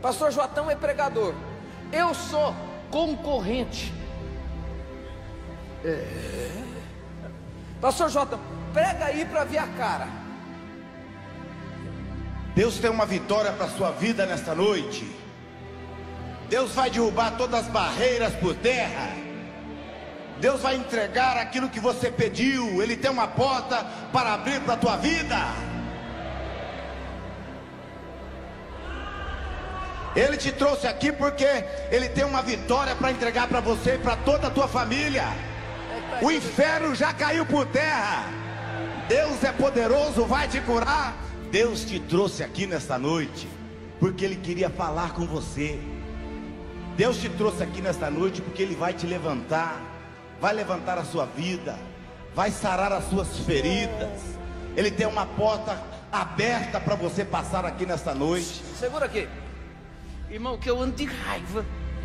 Pastor Jotão é pregador, eu sou concorrente. Pastor Jotão, prega aí para ver a cara. Deus tem uma vitória para a sua vida nesta noite. Deus vai derrubar todas as barreiras por terra. Deus vai entregar aquilo que você pediu. Ele tem uma porta para abrir para a tua vida. Ele te trouxe aqui porque Ele tem uma vitória para entregar para você e para toda a tua família. O inferno já caiu por terra. Deus é poderoso, vai te curar. Deus te trouxe aqui nesta noite porque Ele queria falar com você. Deus te trouxe aqui nesta noite porque Ele vai te levantar. Vai levantar a sua vida, vai sarar as suas feridas. Ele tem uma porta aberta para você passar aqui nesta noite. Segura aqui, irmão, que eu ando de raiva.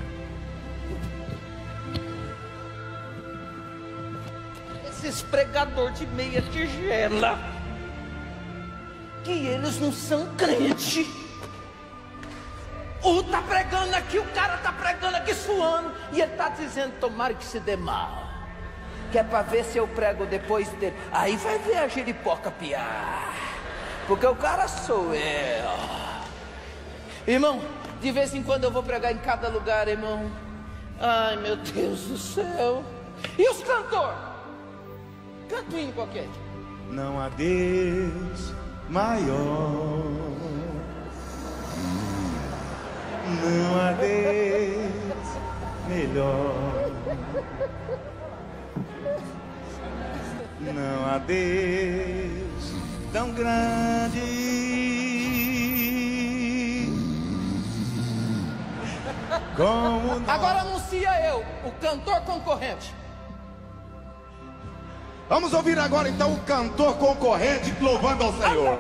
Esses pregadores de meia tigela, que eles não são crente. Tá pregando aqui, o cara tá pregando aqui suando, e ele tá dizendo: tomara que se dê mal, que é para ver se eu prego depois dele. Aí vai ver a giripoca piar, porque o cara sou eu. Irmão, de vez em quando eu vou pregar em cada lugar, irmão. Ai, meu Deus do céu. E os cantores? Cantinho qualquer. Não há Deus maior. Não há Deus melhor. Não há Deus tão grande. Como nós. Agora anuncia eu, o cantor concorrente. Vamos ouvir agora então o cantor concorrente louvando ao Senhor.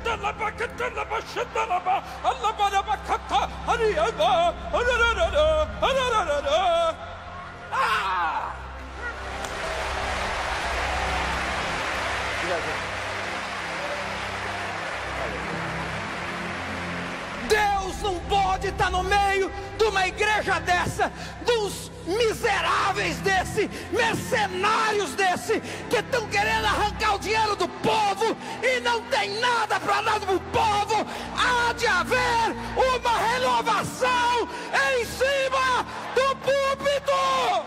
Deus não pode estar no meio de uma igreja dessa, dos miseráveis desse, mercenários desse, que estão querendo arrancar o dinheiro do povo e não tem nada para dar para o povo. Há de haver uma renovação em cima do púlpito.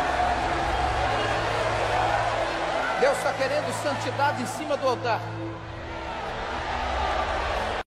Deus está querendo santidade em cima do altar.